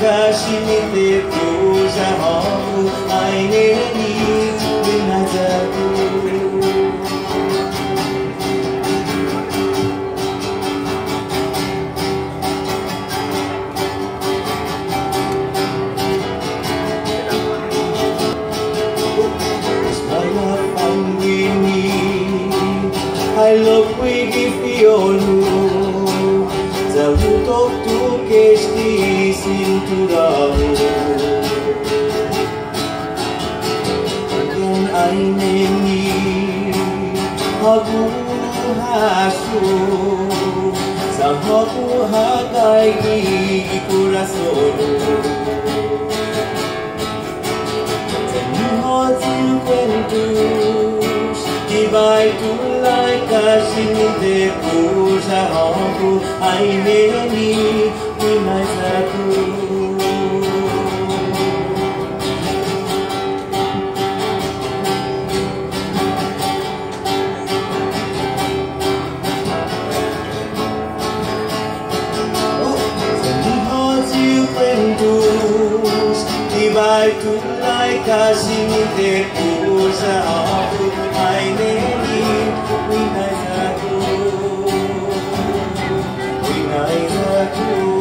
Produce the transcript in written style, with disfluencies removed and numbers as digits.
kasimite kuja hamu aineni binazaku. I love wigi fionu Zalutok tu kesti sinturamu Yang aineni Hagu hasu Sahaku hagai ikurasono Tenhotil kwentus Iba'y tulay kasimite ko sa ako ay neni inasaku. Tenhotil kwentus Iba'y tulay kasimite ko sa ako ay neni inasaku.